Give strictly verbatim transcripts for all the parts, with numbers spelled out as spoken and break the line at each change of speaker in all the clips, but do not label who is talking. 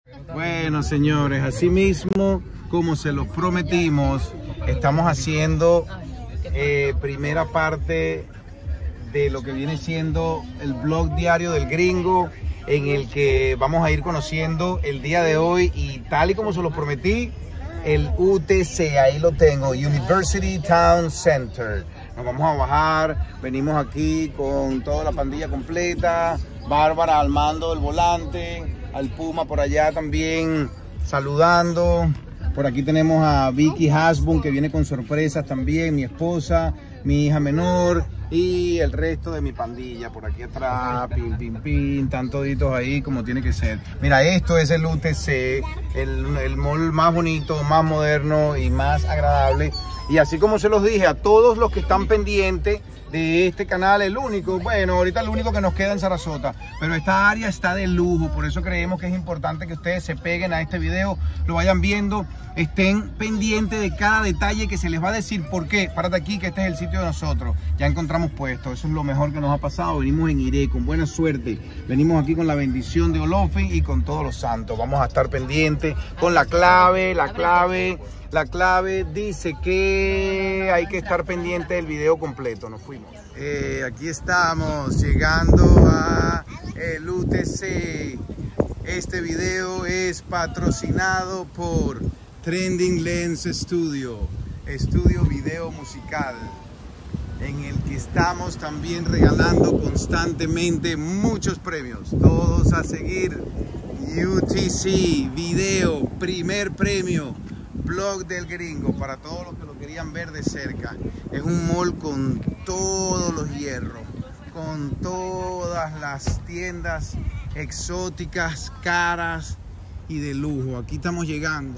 Bueno, señores, así mismo como se los prometimos, estamos haciendo eh, primera parte de lo que viene siendo el blog diario del gringo, en el que vamos a ir conociendo el día de hoy, y tal y como se los prometí, el U T C, ahí lo tengo, University Town Center. Nos vamos a bajar, venimos aquí con toda la pandilla completa, Bárbara al mando del volante, al Puma por allá también saludando. Por aquí tenemos a Vicky Hasbun, que viene con sorpresas también, mi esposa, mi hija menor y el resto de mi pandilla por aquí atrás, pin, pin, pin, están toditos ahí como tiene que ser. Mira, esto es el U T C, el, el mall más bonito, más moderno y más agradable. Y así como se los dije a todos los que están pendientes de este canal, el único, bueno, ahorita el único que nos queda en Sarasota, pero esta área está de lujo, por eso creemos que es importante que ustedes se peguen a este video, lo vayan viendo, estén pendientes de cada detalle que se les va a decir. ¿Por qué? Párate aquí, que este es el sitio de nosotros, ya encontramos puesto, eso es lo mejor que nos ha pasado. Venimos en Iré con buena suerte, venimos aquí con la bendición de Olofi y con todos los santos. Vamos a estar pendientes con la clave, la clave La clave dice que hay que estar pendiente del video completo. Nos fuimos. Eh, aquí estamos llegando a el U T C. Este video es patrocinado por Trending Lens Studio, estudio video musical, en el que estamos también regalando constantemente muchos premios. Todos a seguir. U T C Video, primer premio. Blog del gringo, para todos los que lo querían ver de cerca. Es un mall con todos los hierros, con todas las tiendas exóticas, caras y de lujo. Aquí estamos llegando.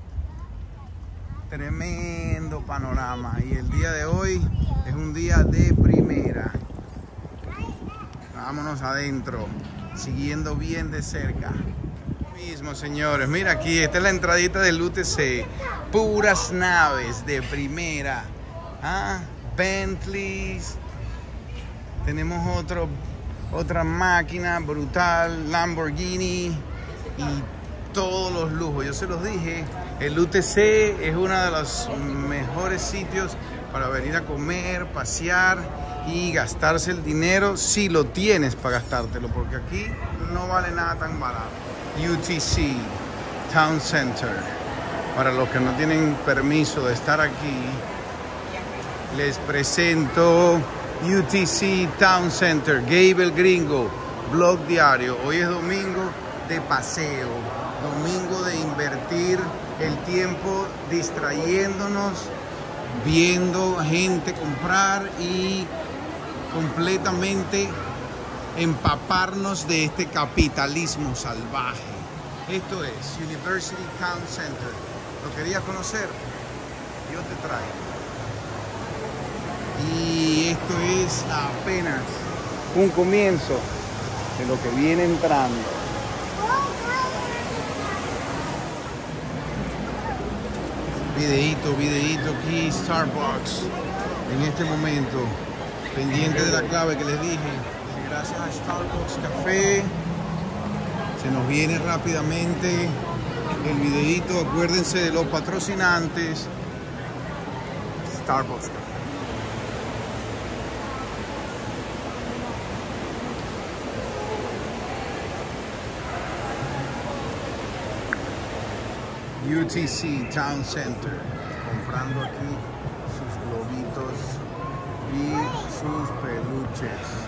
Tremendo panorama, y el día de hoy es un día de primera. Vámonos adentro, siguiendo bien de cerca. Mismo, señores, mira aquí, esta es la entradita del U T C, puras naves de primera, ¿ah? Bentleys, tenemos otro, otra máquina brutal, Lamborghini y todos los lujos. Yo se los dije, el U T C es uno de los mejores sitios para venir a comer, pasear y gastarse el dinero si lo tienes para gastártelo, porque aquí no vale nada tan barato. U T C Town Center. Para los que no tienen permiso de estar aquí, les presento U T C Town Center. Gabe el gringo, blog diario. Hoy es domingo de paseo, domingo de invertir el tiempo distrayéndonos, viendo gente comprar y completamente empaparnos de este capitalismo salvaje. Esto es University Town Center. ¿Lo querías conocer? Yo te traigo. Y esto es apenas un comienzo de lo que viene entrando. Videíto, videíto aquí, Starbucks. En este momento, pendiente de la clave que les dije. Gracias a Starbucks Café, se nos viene rápidamente el videito. Acuérdense de los patrocinantes. Starbucks Café. U T C Town Center, comprando aquí sus globitos y sus peluches.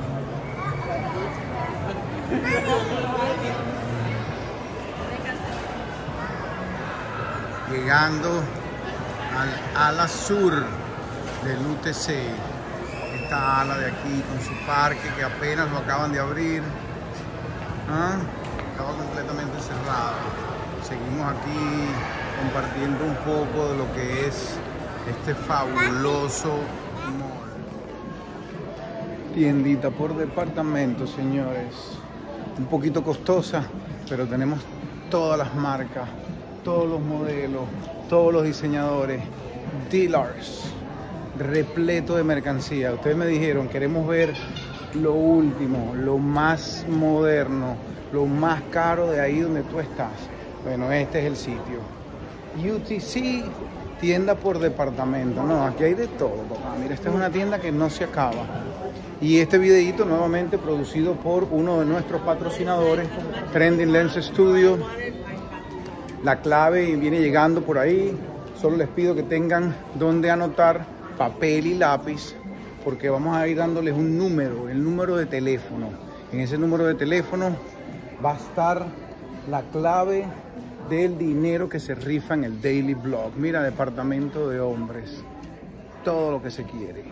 Llegando al ala sur del U T C, esta ala de aquí con su parque que apenas lo acaban de abrir, ¿ah? Estaba completamente cerrado. Seguimos aquí compartiendo un poco de lo que es este fabuloso mall. Tiendita por departamento, señores. Un poquito costosa, pero tenemos todas las marcas, todos los modelos, todos los diseñadores, dealers, repleto de mercancía. Ustedes me dijeron, queremos ver lo último, lo más moderno, lo más caro de ahí donde tú estás. Bueno, este es el sitio. U T C, tienda por departamento. No, aquí hay de todo, papá. Mira, esta es una tienda que no se acaba. Y este videito nuevamente producido por uno de nuestros patrocinadores, Trending Lens Studio. La clave viene llegando por ahí. Solo les pido que tengan donde anotar papel y lápiz, porque vamos a ir dándoles un número, el número de teléfono. En ese número de teléfono va a estar la clave del dinero que se rifa en el Daily Blog. Mira, departamento de hombres, todo lo que se quiere,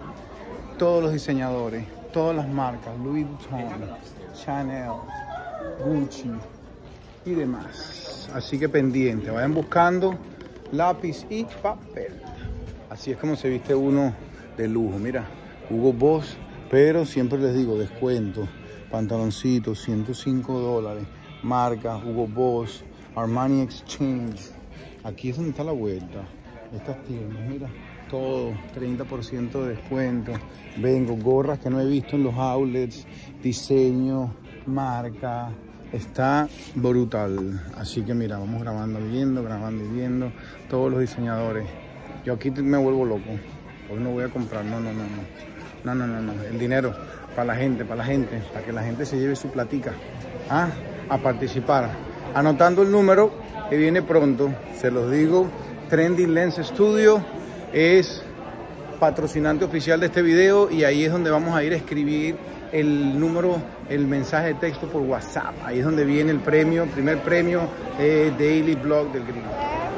todos los diseñadores, todas las marcas, Louis Vuitton, Chanel, Gucci y demás. Así que pendiente, vayan buscando lápiz y papel. Así es como se viste uno de lujo. Mira, Hugo Boss, pero siempre les digo descuento, pantaloncitos, ciento cinco dólares, marca Hugo Boss, Armani Exchange. Aquí es donde está la vuelta. Estas tiendas, mira, todo treinta por ciento de descuento. Vengo, gorras que no he visto en los outlets, diseño, marca. Está brutal. Así que mira, vamos grabando, viendo, grabando y viendo. Todos los diseñadores. Yo aquí me vuelvo loco. Hoy no voy a comprar, no, no, no, no. No, no, no, no. El dinero para la gente, para la gente, para que la gente se lleve su platica. ¿Ah? A participar. Anotando el número que viene pronto, se los digo. Trending Lens Studio es patrocinante oficial de este video y ahí es donde vamos a ir a escribir el número, el mensaje de texto por WhatsApp. Ahí es donde viene el premio, primer premio eh, Daily Blog del Gringo.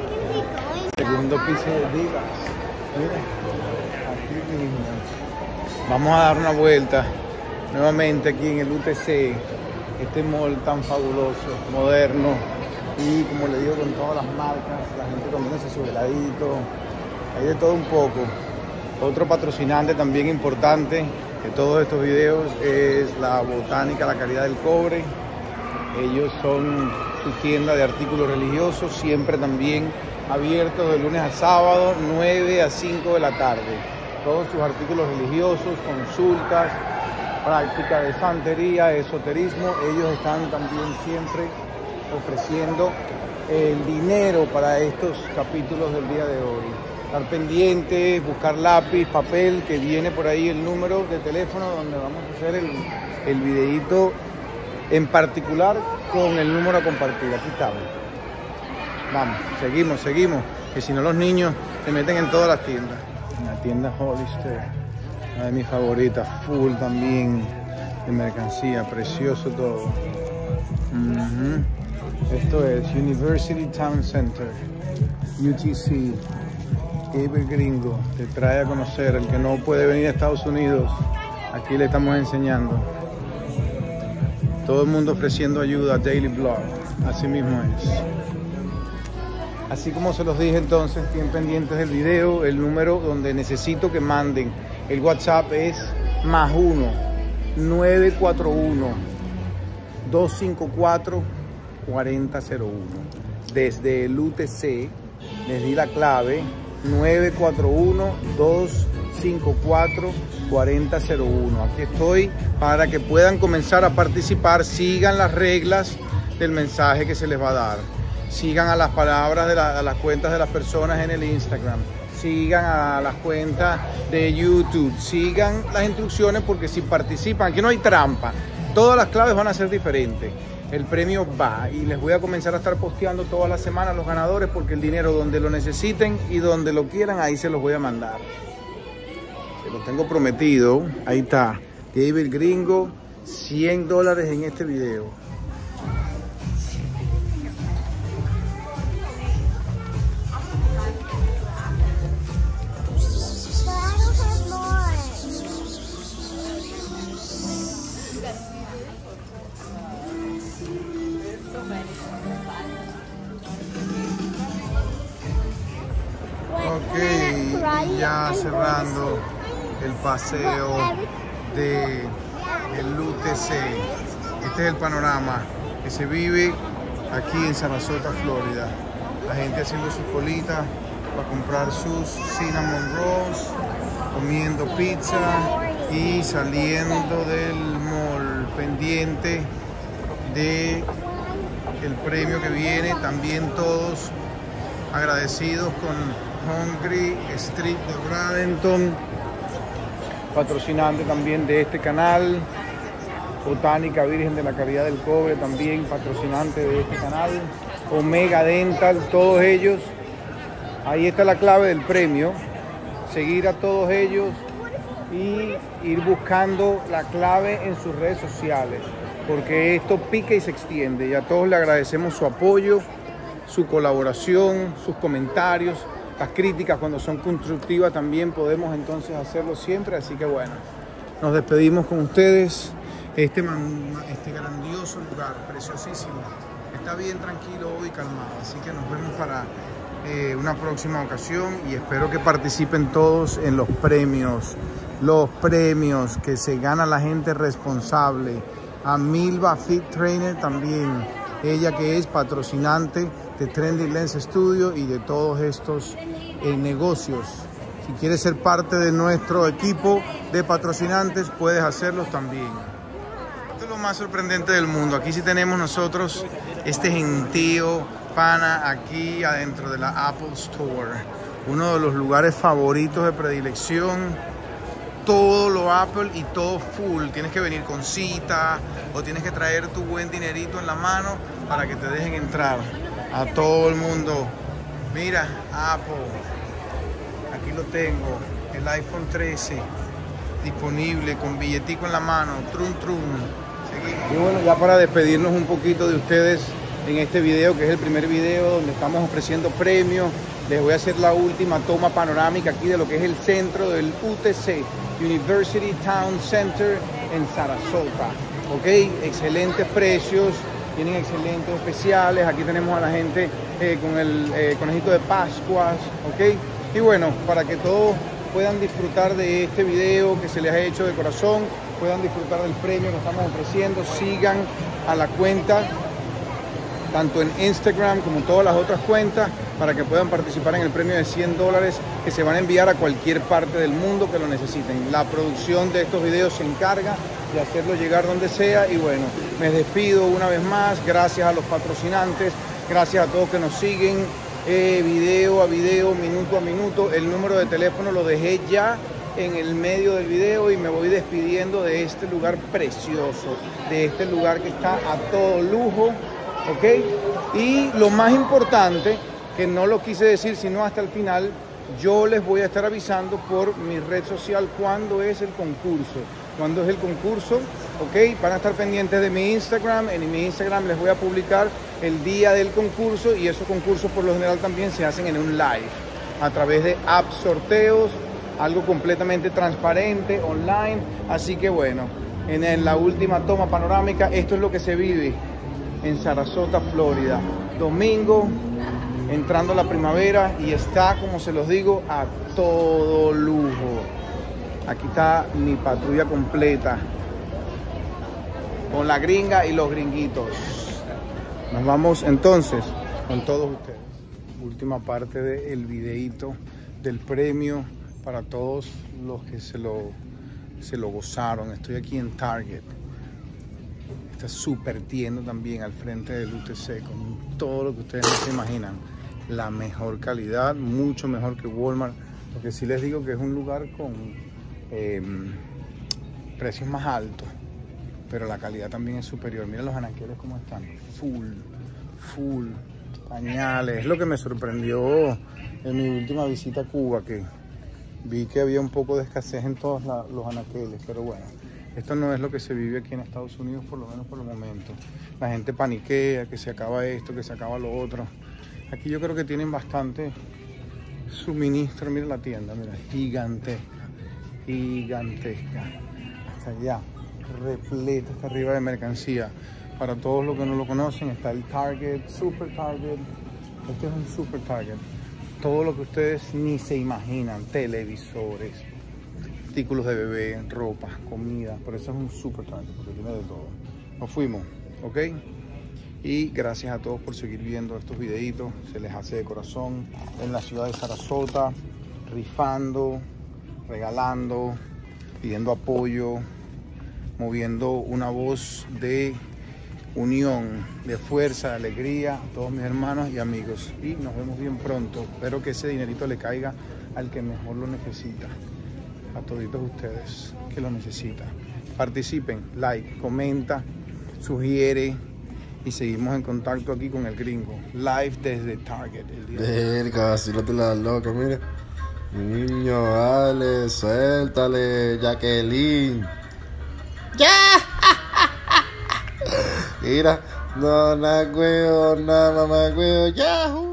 Segundo piso de Divas. Mira, aquí mismo. Vamos a dar una vuelta nuevamente aquí en el U T C, este mall tan fabuloso, moderno y como le digo, con todas las marcas, la gente comiéndose su heladito, hay de todo un poco. Otro patrocinante también importante de todos estos videos es la Botánica La Caridad del Cobre. Ellos son su tienda de artículos religiosos, siempre también abiertos de lunes a sábado, nueve a cinco de la tarde. Todos sus artículos religiosos, consultas, práctica de santería, esoterismo, ellos están también siempre ofreciendo el dinero para estos capítulos del día de hoy. Estar pendientes, buscar lápiz, papel, que viene por ahí el número de teléfono donde vamos a hacer el, el videito en particular con el número a compartir. Aquí estamos. Vamos, seguimos, seguimos, que si no los niños se meten en todas las tiendas. En la tienda Hollister, una de mis favoritas, full también de mercancía, precioso todo. Uh-huh. Esto es University Town Center, U T C. Gabriel Gringo te trae a conocer. El que no puede venir a Estados Unidos, aquí le estamos enseñando. Todo el mundo ofreciendo ayuda a Daily Blog, así mismo es. Así como se los dije entonces, bien pendientes del video, el número donde necesito que manden el WhatsApp es más uno, nueve cuatro uno, dos cinco cuatro, cuatro cero cero uno. Desde el U T C les di la clave nueve cuatro uno, dos cinco cuatro, cuatro cero uno. Aquí estoy para que puedan comenzar a participar. Sigan las reglas del mensaje que se les va a dar. Sigan a las palabras de la, a las cuentas de las personas en el Instagram. Sigan a las cuentas de YouTube. Sigan las instrucciones, porque si participan, aquí no hay trampa. Todas las claves van a ser diferentes. El premio va y les voy a comenzar a estar posteando todas las semanas los ganadores, porque el dinero donde lo necesiten y donde lo quieran, ahí se los voy a mandar. Se los tengo prometido. Ahí está. Gabriel Gringo, cien dólares en este video. Ok, ya cerrando el paseo de el U T C. Este es el panorama que se vive aquí en Sarasota, Florida. La gente haciendo sus colitas para comprar sus cinnamon rolls, comiendo pizza y saliendo del mall, pendiente de el premio que viene. También todos agradecidos con Hungry Street de Bradenton, patrocinante también de este canal. Botánica Virgen de la Caridad del Cobre, también patrocinante de este canal. Omega Dental, todos ellos. Ahí está la clave del premio. Seguir a todos ellos y ir buscando la clave en sus redes sociales, porque esto pica y se extiende. Y a todos le agradecemos su apoyo, su colaboración, sus comentarios, las críticas cuando son constructivas también podemos entonces hacerlo siempre. Así que bueno, nos despedimos con ustedes. Este, man, este grandioso lugar, preciosísimo, está bien tranquilo hoy, calmado. Así que nos vemos para eh, una próxima ocasión y espero que participen todos en los premios. Los premios que se gana la gente responsable. A Milva Fit Trainer también, ella que es patrocinante de Trendy Lens Studio y de todos estos eh, negocios. Si quieres ser parte de nuestro equipo de patrocinantes, puedes hacerlo también. Esto es lo más sorprendente del mundo. Aquí sí tenemos nosotros este gentío pana aquí adentro de la Apple Store. Uno de los lugares favoritos de predilección. Todo lo Apple y todo full. Tienes que venir con cita o tienes que traer tu buen dinerito en la mano para que te dejen entrar. A todo el mundo. Mira, Apple. Aquí lo tengo. El iPhone trece disponible con billetico en la mano. Trum, trum. Seguimos. Y bueno, ya para despedirnos un poquito de ustedes en este video, que es el primer video donde estamos ofreciendo premios, les voy a hacer la última toma panorámica aquí de lo que es el centro del U T C, University Town Center en Sarasota. Ok, excelentes precios, tienen excelentes especiales. Aquí tenemos a la gente eh, con el eh, conejito de Pascuas. Ok, y bueno, para que todos puedan disfrutar de este video que se les ha hecho de corazón, puedan disfrutar del premio que estamos ofreciendo, sigan a la cuenta tanto en Instagram como en todas las otras cuentas, para que puedan participar en el premio de cien dólares que se van a enviar a cualquier parte del mundo que lo necesiten. La producción de estos videos se encarga de hacerlo llegar donde sea. Y bueno, me despido una vez más. Gracias a los patrocinantes, gracias a todos que nos siguen eh, video a video, minuto a minuto. El número de teléfono lo dejé ya en el medio del video y me voy despidiendo de este lugar precioso, de este lugar que está a todo lujo. Ok, y lo más importante, que no lo quise decir sino hasta el final, yo les voy a estar avisando por mi red social cuándo es el concurso. Cuándo es el concurso, ok, van a estar pendientes de mi Instagram. En mi Instagram les voy a publicar el día del concurso, y esos concursos por lo general también se hacen en un live a través de app sorteos, algo completamente transparente, online. Así que bueno, en la última toma panorámica, esto es lo que se vive en Sarasota, Florida. Domingo, entrando la primavera, y está, como se los digo, a todo lujo. Aquí está mi patrulla completa, con la gringa y los gringuitos. Nos vamos entonces con todos ustedes. Última parte del videíto del premio para todos los que se lo, se lo gozaron. Estoy aquí en Target. Esta super tienda también al frente del U T C, con todo lo que ustedes no se imaginan. La mejor calidad, mucho mejor que Walmart. Porque sí les digo que es un lugar con eh, precios más altos, pero la calidad también es superior. Miren los anaqueles cómo están, full, full, pañales. Es lo que me sorprendió en mi última visita a Cuba, que vi que había un poco de escasez en todos la, los anaqueles, pero bueno. Esto no es lo que se vive aquí en Estados Unidos, por lo menos por el momento. La gente paniquea, que se acaba esto, que se acaba lo otro. Aquí yo creo que tienen bastante suministro. Mira la tienda, mira, gigantesca, gigantesca. Hasta allá, repleta hasta arriba de mercancía. Para todos los que no lo conocen, está el Target, Super Target. Este es un Super Target. Todo lo que ustedes ni se imaginan, televisores, artículos de bebé, ropa, comida. Por eso es un Super Target, porque tiene de todo. Nos fuimos, ¿ok? Y gracias a todos por seguir viendo estos videitos. Se les hace de corazón en la ciudad de Sarasota, rifando, regalando, pidiendo apoyo, moviendo una voz de unión, de fuerza, de alegría a todos mis hermanos y amigos. Y nos vemos bien pronto. Espero que ese dinerito le caiga al que mejor lo necesita. A toditos ustedes que lo necesitan. Participen, like, comenta, sugiere y seguimos en contacto aquí con el gringo. Live desde Target. El día de
Verga, así no te la das loca, mire. Niño, dale, suéltale, Jacqueline. ¡Ya! Mira, no, no, güey, no, mamá, güey, yahoo.